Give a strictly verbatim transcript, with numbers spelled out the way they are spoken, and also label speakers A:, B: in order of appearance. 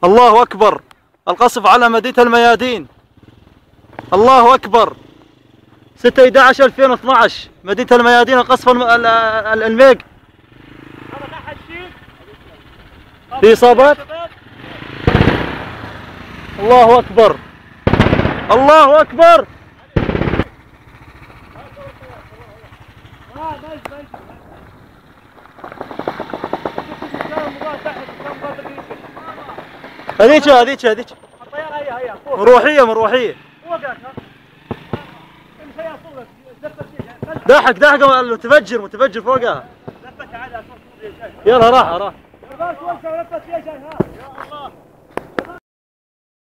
A: الله أكبر. القصف على مدينة الميادين. الله أكبر. ستة أحد عشر ألفين واثنعش مدينة الميادين القصف الميج. في إصابات. الله أكبر. الله أكبر. هذيك هذيك هذيك مروحية مروحية. داحك داحك متفجر متفجر فوقها. يلا راح راح.